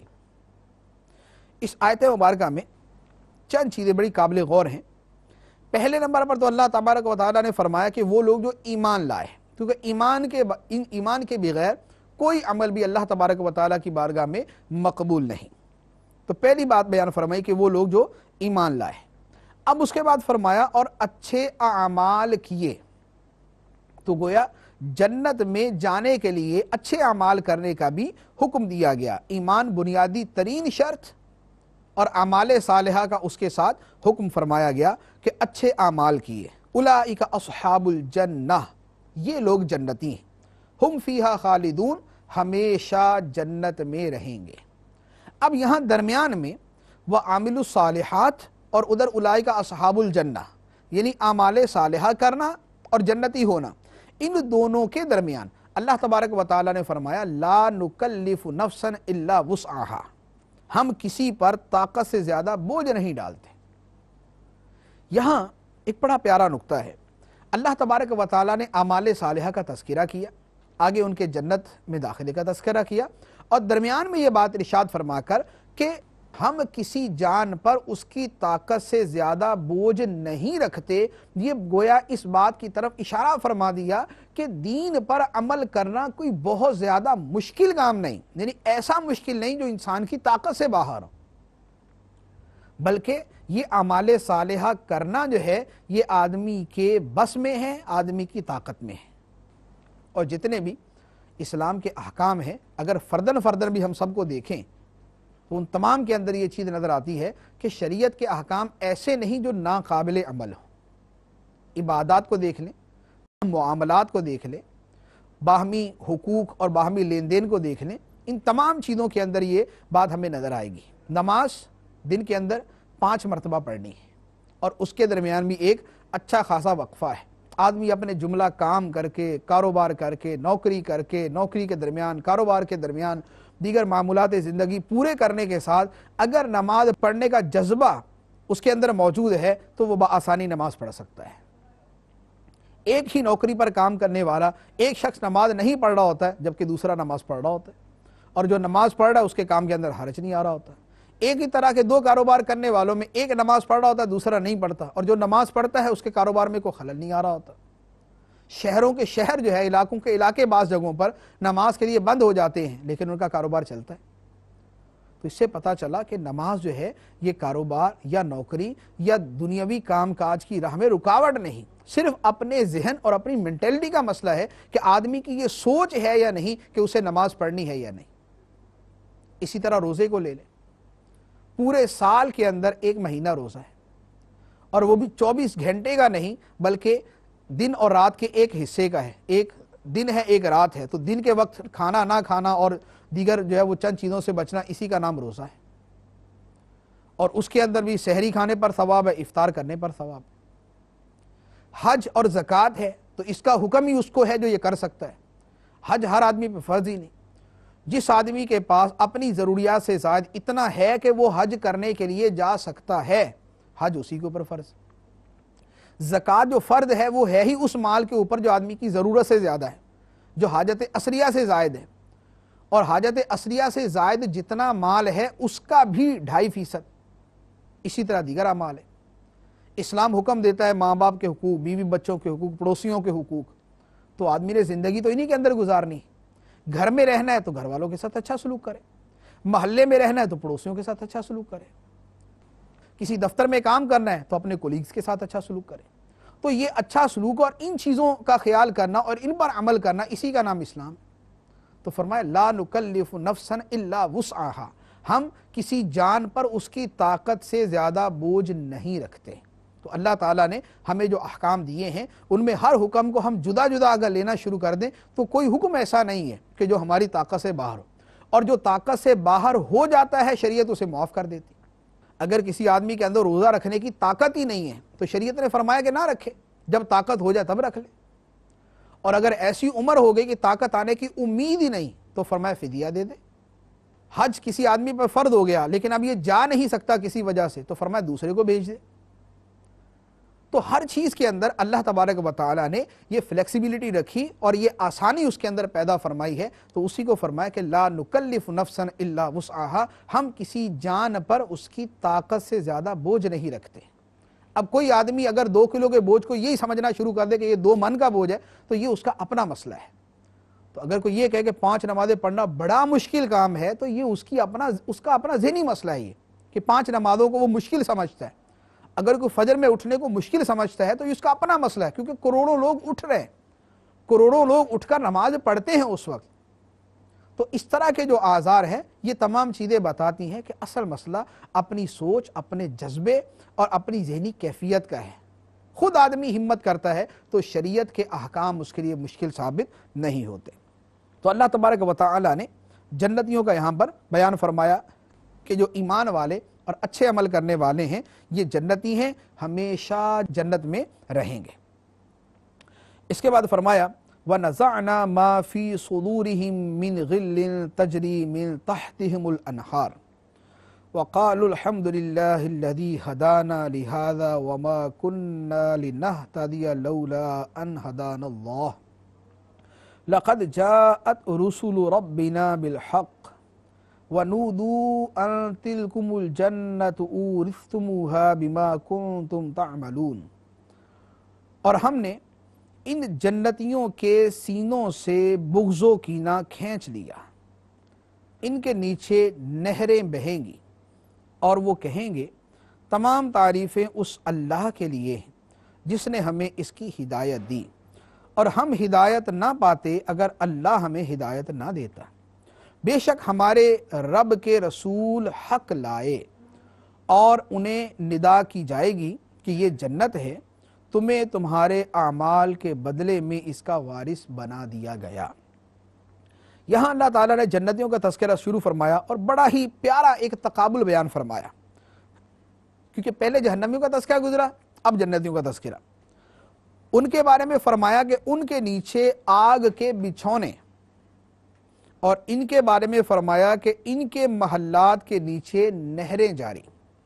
اس آیت مبارکہ میں چند چیزیں بڑی قابل غور ہیں۔ پہلے نمبر پر تو اللہ تبارک و تعالیٰ نے فرمایا کہ وہ لوگ جو ایمان لائے، کیونکہ ایمان کے ان ایمان کے بغیر کوئی عمل بھی اللہ تبارک و تعالیٰ کی بارگاہ میں مقبول نہیں۔ تو پہلی بات بیان فرمائی کہ وہ لوگ جو ایمان لائے۔ اب اس کے بعد فرمایا اور اچھے اعمال کیے، تو گویا جنت میں جانے کے لیے اچھے اعمال کرنے کا بھی حکم دیا گیا۔ ایمان بنیادی ترین شرط اور اعمال صالحہ کا اس کے ساتھ حکم فرمایا گیا کہ اچھے اعمال کیے۔ اولئک اصحاب الجنہ، یہ لوگ جنتی ہیں، ہم فیہا خالدون، ہمیشہ جنت میں رہیں گے۔ اب یہاں درمیان میں وعاملوا الصالحات اور ادھر اولئک اصحاب الجنہ، یعنی اعمال صالحہ کرنا اور جنتی ہونا، ان دونوں کے درمیان اللہ تبارک و تعالیٰ نے فرمایا لا نکلف نفسا الا وسعہا، ہم کسی پر طاقت سے زیادہ بوجھ نہیں ڈالتے۔ یہاں ایک بڑا پیارا نقطہ ہے، اللہ تبارک و تعالیٰ نے اعمال صالحہ کا تذکرہ کیا، آگے ان کے جنت میں داخلے کا تذکرہ کیا، اور درمیان میں یہ بات ارشاد فرما کر کہ ہم کسی جان پر اس کی طاقت سے زیادہ بوجھ نہیں رکھتے، یہ گویا اس بات کی طرف اشارہ فرما دیا کہ دین پر عمل کرنا کوئی بہت زیادہ مشکل کام نہیں، یعنی ایسا مشکل نہیں جو انسان کی طاقت سے باہر ہو، بلکہ یہ اعمال صالحہ کرنا جو ہے یہ آدمی کے بس میں ہے، آدمی کی طاقت میں ہے۔ اور جتنے بھی اسلام کے احکام ہیں، اگر فردن فردن بھی ہم سب کو دیکھیں تو ان تمام کے اندر یہ چیز نظر آتی ہے کہ شریعت کے احکام ایسے نہیں جو ناقابل عمل ہوں۔ عبادات کو دیکھ لیں، معاملات کو دیکھ لیں، باہمی حقوق اور باہمی لین دین کو دیکھ لیں، ان تمام چیزوں کے اندر یہ بات ہمیں نظر آئے گی۔ نماز دن کے اندر پانچ مرتبہ پڑھنی ہے، اور اس کے درمیان بھی ایک اچھا خاصا وقفہ ہے۔ آدمی اپنے جملہ کام کر کے، کاروبار کر کے، نوکری کر کے، نوکری کے درمیان، کاروبار کے درمیان، دیگر معمولات زندگی پورے کرنے کے ساتھ اگر نماز پڑھنے کا جذبہ اس کے اندر موجود ہے تو وہ بآسانی نماز پڑھ سکتا ہے۔ ایک ہی نوکری پر کام کرنے والا ایک شخص نماز نہیں پڑھ رہا ہوتا ہے جبکہ دوسرا نماز پڑھ رہا ہوتا ہے، اور جو نماز پڑھ رہا ہے اس کے کام کے اندر حرج نہیں آ رہا ہوتا۔ ایک ہی طرح کے دو کاروبار کرنے والوں میں ایک نماز پڑھ رہا ہوتا ہے، دوسرا نہیں پڑھتا، اور جو نماز پڑھتا ہے اس کے کاروبار میں کوئی خلل نہیں آ رہا ہوتا۔ شہروں کے شہر جو ہے، علاقوں کے علاقے بعض جگہوں پر نماز کے لیے بند ہو جاتے ہیں لیکن ان کا کاروبار چلتا ہے۔ تو اس سے پتہ چلا کہ نماز جو ہے یہ کاروبار یا نوکری یا دنیاوی کام کاج کی راہ میں رکاوٹ نہیں، صرف اپنے ذہن اور اپنی مینٹلٹی کا مسئلہ ہے کہ آدمی کی یہ سوچ ہے یا نہیں کہ اسے نماز پڑھنی ہے یا نہیں۔ اسی طرح روزے کو لے لیں، پورے سال کے اندر ایک مہینہ روزہ ہے، اور وہ بھی چوبیس گھنٹے کا نہیں بلکہ دن اور رات کے ایک حصے کا ہے، ایک دن ہے ایک رات ہے، تو دن کے وقت کھانا نہ کھانا اور دیگر جو ہے وہ چند چیزوں سے بچنا، اسی کا نام روزہ ہے۔ اور اس کے اندر بھی سحری کھانے پر ثواب ہے، افطار کرنے پر ثواب ہے۔ حج اور زکوٰۃ ہے تو اس کا حکم ہی اس کو ہے جو یہ کر سکتا ہے۔ حج ہر آدمی پہ فرض ہی نہیں، جس آدمی کے پاس اپنی ضروریات سے زائد اتنا ہے کہ وہ حج کرنے کے لیے جا سکتا ہے، حج اسی کے اوپر فرض۔ زکوٰۃ جو فرض ہے وہ ہے ہی اس مال کے اوپر جو آدمی کی ضرورت سے زیادہ ہے، جو حاجت اصلیہ سے زائد ہے، اور حاجت اصلیہ سے زائد جتنا مال ہے اس کا بھی ڈھائی فیصد۔ اسی طرح دیگر اعمال ہے۔ اسلام حکم دیتا ہے ماں باپ کے حقوق، بیوی بچوں کے حقوق، پڑوسیوں کے حقوق، تو آدمی نے زندگی تو انہی کے اندر گزارنی۔ گھر میں رہنا ہے تو گھر والوں کے ساتھ اچھا سلوک کرے، محلے میں رہنا ہے تو پڑوسیوں کے ساتھ اچھا سلوک کرے، کسی دفتر میں کام کرنا ہے تو اپنے کولیگز کے ساتھ اچھا سلوک کرے۔ تو یہ اچھا سلوک اور ان چیزوں کا خیال کرنا اور ان پر عمل کرنا، اسی کا نام اسلام۔ تو فرمایا لا نکلف نفسا الا وسعہا، ہم کسی جان پر اس کی طاقت سے زیادہ بوجھ نہیں رکھتے۔ تو اللہ تعالیٰ نے ہمیں جو احکام دیے ہیں ان میں ہر حکم کو ہم جدا جدا اگر لینا شروع کر دیں تو کوئی حکم ایسا نہیں ہے کہ جو ہماری طاقت سے باہر ہو، اور جو طاقت سے باہر ہو جاتا ہے شریعت اسے معاف کر دیتی۔ اگر کسی آدمی کے اندر روزہ رکھنے کی طاقت ہی نہیں ہے تو شریعت نے فرمایا کہ نہ رکھے، جب طاقت ہو جائے تب رکھ لے۔ اور اگر ایسی عمر ہو گئی کہ طاقت آنے کی امید ہی نہیں تو فرمایا فدیہ دے دے۔ حج کسی آدمی پر فرض ہو گیا لیکن اب یہ جا نہیں سکتا کسی وجہ سے، تو فرمایا دوسرے کو بھیج دے۔ تو ہر چیز کے اندر اللہ تبارک و تعالیٰ نے یہ فلیکسیبلٹی رکھی اور یہ آسانی اس کے اندر پیدا فرمائی ہے، تو اسی کو فرمایا کہ لا نکلف نفسا الا وسعها، ہم کسی جان پر اس کی طاقت سے زیادہ بوجھ نہیں رکھتے۔ اب کوئی آدمی اگر دو کلو کے بوجھ کو یہی سمجھنا شروع کر دے کہ یہ دو من کا بوجھ ہے تو یہ اس کا اپنا مسئلہ ہے۔ تو اگر کوئی یہ کہے کہ پانچ نمازیں پڑھنا بڑا مشکل کام ہے تو یہ اس کی اپنا اس کا اپنا ذہنی مسئلہ ہے، یہ کہ پانچ نمازوں کو وہ مشکل سمجھتا ہے۔ اگر کوئی فجر میں اٹھنے کو مشکل سمجھتا ہے تو اس کا اپنا مسئلہ ہے، کیونکہ کروڑوں لوگ اٹھ رہے ہیں، کروڑوں لوگ اٹھ کر نماز پڑھتے ہیں اس وقت۔ تو اس طرح کے جو آزار ہیں یہ تمام چیزیں بتاتی ہیں کہ اصل مسئلہ اپنی سوچ، اپنے جذبے اور اپنی ذہنی کیفیت کا ہے۔ خود آدمی ہمت کرتا ہے تو شریعت کے احکام اس کے لیے مشکل ثابت نہیں ہوتے۔ تو اللہ تبارک و تعالیٰ نے جنتیوں کا یہاں پر بیان فرمایا کہ جو ایمان والے اور اچھے عمل کرنے والے ہیں یہ جنتی ہیں، ہمیشہ جنت میں رہیں گے۔ اس کے بعد فرمایا وَنَزَعْنَا مَا فِي صُدُورِهِم مِّن غِلٍّ تَجْرِي مِن تَحْتِهِمُ الْأَنْهَارُ وَقَالُوا الْحَمْدُ لِلَّهِ الَّذِي هَدَانَا لِهَذَا وَمَا كُنَّا لِنَهْتَدِيَ لَوْلَا أَنْ هَدَانَا اللَّهُ لَقَدْ جَاءَتْ رُسُلُ رَبِّنَا بِالْحَقِّ وَنُودُوا أَن تِلْكُمُ الْجَنَّةُ أُورِثْتُمُوهَا بِمَا كُنْتُمْ تَعْمَلُونَ، اور ہم نے ان جنتیوں کے سینوں سے بغض و کینہ کھینچ لیا، ان کے نیچے نہریں بہیں گی اور وہ کہیں گے تمام تعریفیں اس اللہ کے لیے ہیں جس نے ہمیں اس کی ہدایت دی، اور ہم ہدایت نہ پاتے اگر اللہ ہمیں ہدایت نہ دیتا۔ بے شک ہمارے رب کے رسول حق لائے اور انہیں ندا کی جائے گی کہ یہ جنت ہے، تمہیں تمہارے اعمال کے بدلے میں اس کا وارث بنا دیا گیا۔ یہاں اللہ تعالیٰ نے جنتیوں کا تذکرہ شروع فرمایا اور بڑا ہی پیارا ایک تقابل بیان فرمایا، کیونکہ پہلے جہنمیوں کا تذکرہ گزرا، اب جنتیوں کا تذکرہ۔ ان کے بارے میں فرمایا کہ ان کے نیچے آگ کے بچھونے، اور ان کے بارے میں فرمایا کہ ان کے محلات کے نیچے نہریں جاری۔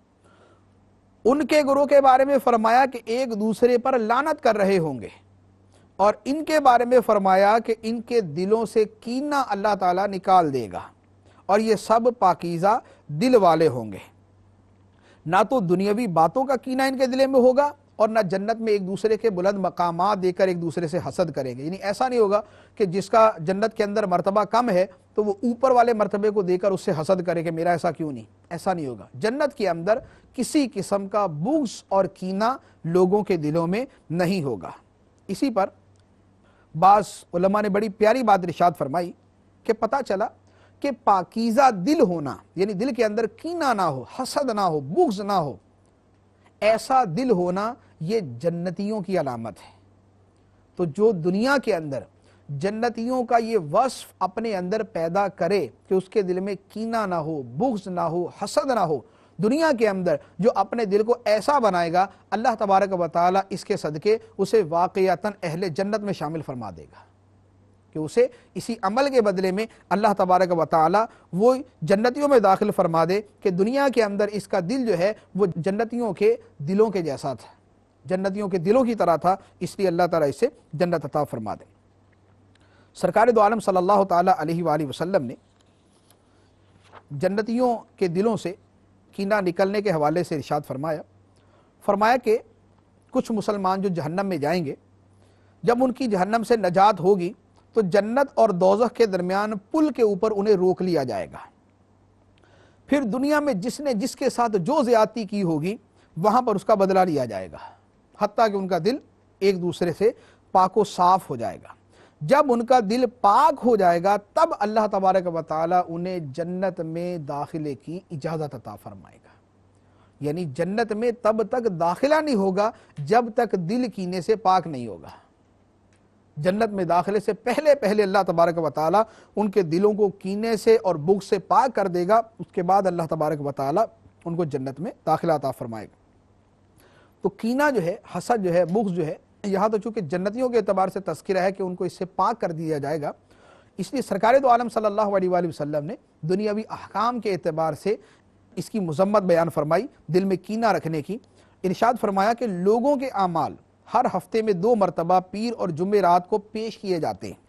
ان کے گروہ کے بارے میں فرمایا کہ ایک دوسرے پر لعنت کر رہے ہوں گے، اور ان کے بارے میں فرمایا کہ ان کے دلوں سے کینہ اللہ تعالیٰ نکال دے گا، اور یہ سب پاکیزہ دل والے ہوں گے۔ نہ تو دنیاوی باتوں کا کینہ ان کے دلے میں ہوگا، اور نہ جنت میں ایک دوسرے کے بلند مقامات دے کر ایک دوسرے سے حسد کریں گے۔ یعنی ایسا نہیں ہوگا کہ جس کا جنت کے اندر مرتبہ کم ہے تو وہ اوپر والے مرتبے کو دے کر اس سے حسد کرے کہ میرا ایسا کیوں نہیں، ایسا نہیں ہوگا۔ جنت کے اندر کسی قسم کا بغض اور کینہ لوگوں کے دلوں میں نہیں ہوگا۔ اسی پر بعض علماء نے بڑی پیاری بات ارشاد فرمائی کہ پتہ چلا کہ پاکیزہ دل ہونا، یعنی دل کے اندر کینہ نہ ہو، حسد نہ ہو، بغض نہ ہو، ایسا دل ہونا یہ جنتیوں کی علامت ہے۔ تو جو دنیا کے اندر جنتیوں کا یہ وصف اپنے اندر پیدا کرے کہ اس کے دل میں کینہ نہ ہو، بغض نہ ہو، حسد نہ ہو، دنیا کے اندر جو اپنے دل کو ایسا بنائے گا اللہ تبارک و تعالیٰ اس کے صدقے اسے واقعتاً اہل جنت میں شامل فرما دے گا، کہ اسے اسی عمل کے بدلے میں اللہ تبارک و تعالیٰ وہ جنتیوں میں داخل فرما دے کہ دنیا کے اندر اس کا دل جو ہے وہ جنتیوں کے دلوں کے جیسا تھا، جنتیوں کے دلوں کی طرح تھا، اس لیے اللہ تعالیٰ اسے جنت عطا فرما دے۔ سرکار دو عالم صلی اللہ تعالیٰ علیہ وآلہ وسلم نے جنتیوں کے دلوں سے کینہ نکلنے کے حوالے سے ارشاد فرمایا فرمایا کہ کچھ مسلمان جو جہنم میں جائیں گے، جب ان کی جہنم سے نجات ہوگی تو جنت اور دوزخ کے درمیان پل کے اوپر انہیں روک لیا جائے گا، پھر دنیا میں جس نے جس کے ساتھ جو زیادتی کی ہوگی وہاں پر اس کا بدلہ لیا جائے گا، حتیٰ کہ ان کا دل ایک دوسرے سے پاک و صاف ہو جائے گا۔ جب ان کا دل پاک ہو جائے گا تب اللہ تبارک و تعالیٰ انہیں جنت میں داخلے کی اجازت عطا فرمائے گا۔ یعنی جنت میں تب تک داخلہ نہیں ہوگا جب تک دل کینے سے پاک نہیں ہوگا۔ جنت میں داخلے سے پہلے پہلے اللہ تبارک و تعالیٰ ان کے دلوں کو کینے سے اور بغض سے پاک کر دے گا، اس کے بعد اللہ تبارک و تعالیٰ ان کو جنت میں داخلہ عطا فرمائے گا۔ تو کینہ جو ہے، حسد جو ہے، بغض جو ہے، یہاں تو چونکہ جنتیوں کے اعتبار سے تذکرہ ہے کہ ان کو اس سے پاک کر دیا جائے گا، اس لیے سرکار دو عالم صلی اللہ علیہ وآلہ وسلم نے دنیاوی احکام کے اعتبار سے اس کی مذمت بیان فرمائی، دل میں کینہ رکھنے کی۔ ارشاد فرمایا کہ لوگوں کے اعمال ہر ہفتے میں دو مرتبہ پیر اور جمعرات کو پیش کیے جاتے ہیں،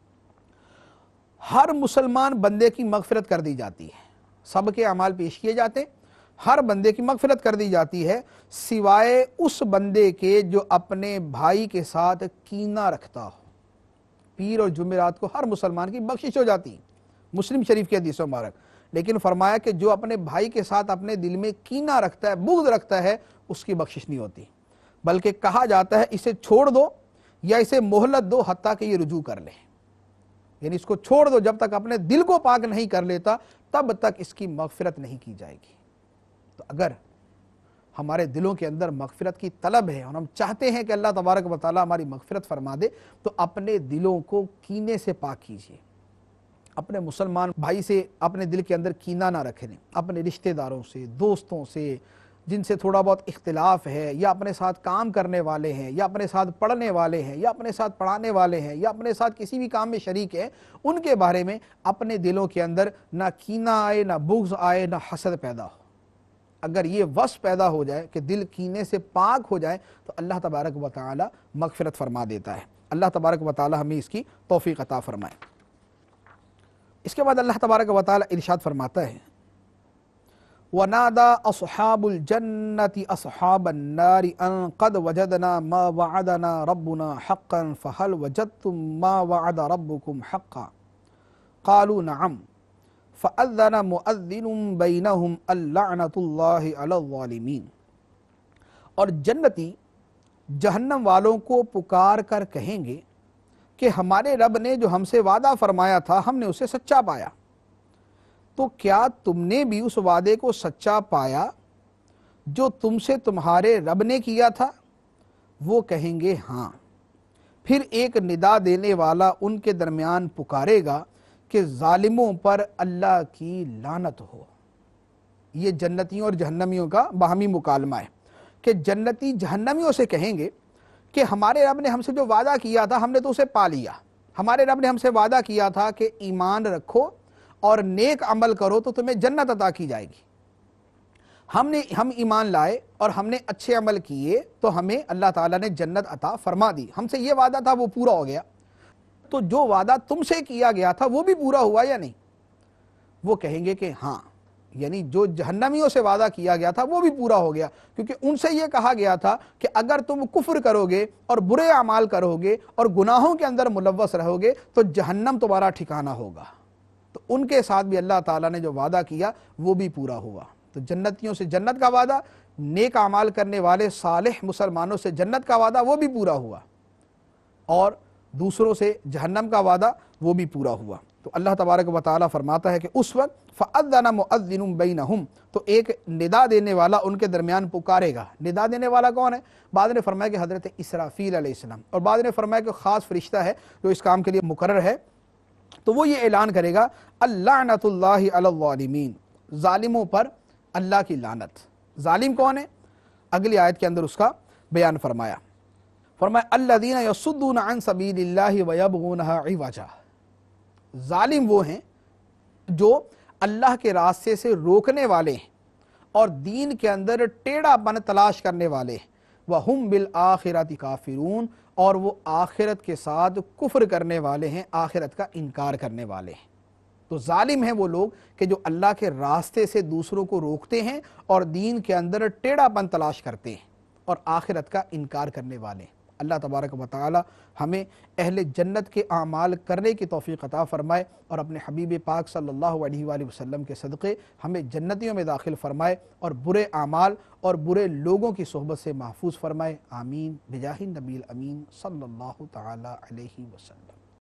ہر مسلمان بندے کی مغفرت کر دی جاتی ہے، سب کے اعمال پیش کیے جاتے ہیں، ہر بندے کی مغفرت کر دی جاتی ہے سوائے اس بندے کے جو اپنے بھائی کے ساتھ کینہ رکھتا ہو۔ پیر اور جمعرات کو ہر مسلمان کی بخشش ہو جاتی ہے، مسلم شریف کی حدیث مبارک، لیکن فرمایا کہ جو اپنے بھائی کے ساتھ اپنے دل میں کینہ رکھتا ہے، بغض رکھتا ہے، اس کی بخشش نہیں ہوتی، بلکہ کہا جاتا ہے اسے چھوڑ دو یا اسے مہلت دو حتیٰ کہ یہ رجوع کر لے، یعنی اس کو چھوڑ دو، جب تک اپنے دل کو پاک نہیں کر لیتا تب تک اس کی مغفرت نہیں کی جائے گی۔ تو اگر ہمارے دلوں کے اندر مغفرت کی طلب ہے اور ہم چاہتے ہیں کہ اللہ تبارک و تعالی ہماری مغفرت فرما دے، تو اپنے دلوں کو کینے سے پاک کیجیے، اپنے مسلمان بھائی سے اپنے دل کے اندر کینہ نہ رکھیں، اپنے رشتہ داروں سے، دوستوں سے جن سے تھوڑا بہت اختلاف ہے، یا اپنے ساتھ کام کرنے والے ہیں، یا اپنے ساتھ پڑھنے والے ہیں، یا اپنے ساتھ پڑھانے والے ہیں، یا اپنے ساتھ کسی بھی کام میں شریک ہیں، ان کے بارے میں اپنے دلوں کے اندر نہ کینہ آئے، نہ بغض آئے، نہ حسد پیدا ہو۔ اگر یہ وصف پیدا ہو جائے کہ دل کینے سے پاک ہو جائے تو اللہ تبارک و تعالی مغفرت فرما دیتا ہے۔ اللہ تبارک و تعالی ہمیں اس کی توفیق عطا فرمائے۔ اس کے بعد اللہ تبارک و تعالی ارشاد فرماتا ہے وَنَادَى أَصْحَابُ الْجَنَّةِ أَصْحَابَ النَّارِ أَن قَدْ وَجَدْنَا مَا وَعَدَنَا رَبُّنَا حَقًّا فَهَلْ وَجَدْتُم مَّا وَعَدَ رَبُّكُمْ حَقًّا قَالُوا نَعَمْ فَأَذَّنَ مُؤَذِّنٌ بَيْنَهُمْ اللَّعْنَةُ اللَّهِ عَلَى الظَّالِمِينَ، اور جنتی جہنم والوں کو پکار کر کہیں گے کہ ہمارے رب نے جو ہم سے وعدہ فرمایا تھا ہم نے اسے سچا پایا، تو کیا تم نے بھی اس وعدے کو سچا پایا جو تم سے تمہارے رب نے کیا تھا؟ وہ کہیں گے ہاں۔ پھر ایک ندا دینے والا ان کے درمیان پکارے گا کہ ظالموں پر اللہ کی لعنت ہو۔ یہ جنتیوں اور جہنمیوں کا باہمی مکالمہ ہے کہ جنتی جہنمیوں سے کہیں گے کہ ہمارے رب نے ہم سے جو وعدہ کیا تھا ہم نے تو اسے پا لیا، ہمارے رب نے ہم سے وعدہ کیا تھا کہ ایمان رکھو اور نیک عمل کرو تو تمہیں جنت عطا کی جائے گی، ہم نے ہم ایمان لائے اور ہم نے اچھے عمل کیے تو ہمیں اللہ تعالیٰ نے جنت عطا فرما دی، ہم سے یہ وعدہ تھا وہ پورا ہو گیا۔ تو جو وعدہ تم سے کیا گیا تھا وہ بھی پورا ہوا یا نہیں؟ وہ کہیں گے کہ ہاں، یعنی جو جہنمیوں سے وعدہ کیا گیا تھا وہ بھی پورا ہو گیا، کیونکہ ان سے یہ کہا گیا تھا کہ اگر تم کفر کرو گے اور برے اعمال کرو گے اور گناہوں کے اندر ملوث رہو گے تو جہنم تمہارا ٹھکانہ ہوگا، تو ان کے ساتھ بھی اللہ تعالیٰ نے جو وعدہ کیا وہ بھی پورا ہوا۔ تو جنتیوں سے جنت کا وعدہ، نیک اعمال کرنے والے صالح مسلمانوں سے جنت کا وعدہ وہ بھی پورا ہوا، اور دوسروں سے جہنم کا وعدہ وہ بھی پورا ہوا۔ تو اللہ تبارک و تعالیٰ فرماتا ہے کہ اس وقت فَأَذَّنَ مُؤَذِّنٌ بَيْنَهُمْ، تو ایک ندا دینے والا ان کے درمیان پکارے گا۔ ندا دینے والا کون ہے؟ بعض نے فرمایا کہ حضرت اسرافیل علیہ السلام، اور بعض نے فرمایا کہ خاص فرشتہ ہے جو اس کام کے لیے مقرر ہے، تو وہ یہ اعلان کرے گا اللعنۃ اللہ علی الظالمین، ظالموں پر اللہ کی لعنت۔ ظالم کون ہے؟ اگلی آیت کے اندر اس کا بیان فرمایا، فرمایا الذین یصدون عن سبیل اللہ ویبغونہا عوجا، ظالم وہ ہیں جو اللہ کے راستے سے روکنے والے ہیں اور دین کے اندر ٹیڑھا پن تلاش کرنے والے ہیں، وَهُمْ بِالْآخِرَةِ کافرون، اور وہ آخرت کے ساتھ کفر کرنے والے ہیں، آخرت کا انکار کرنے والے ہیں۔ تو ظالم ہیں وہ لوگ کہ جو اللہ کے راستے سے دوسروں کو روکتے ہیں اور دین کے اندر ٹیڑھا پن تلاش کرتے ہیں اور آخرت کا انکار کرنے والے ہیں۔ اللہ تبارک و تعالی ہمیں اہل جنت کے اعمال کرنے کی توفیق عطا فرمائے اور اپنے حبیب پاک صلی اللہ علیہ وآلہ وسلم کے صدقے ہمیں جنتیوں میں داخل فرمائے اور برے اعمال اور برے لوگوں کی صحبت سے محفوظ فرمائے۔ آمین بجاہ النبی الامین صلی اللہ تعالی علیہ وسلم۔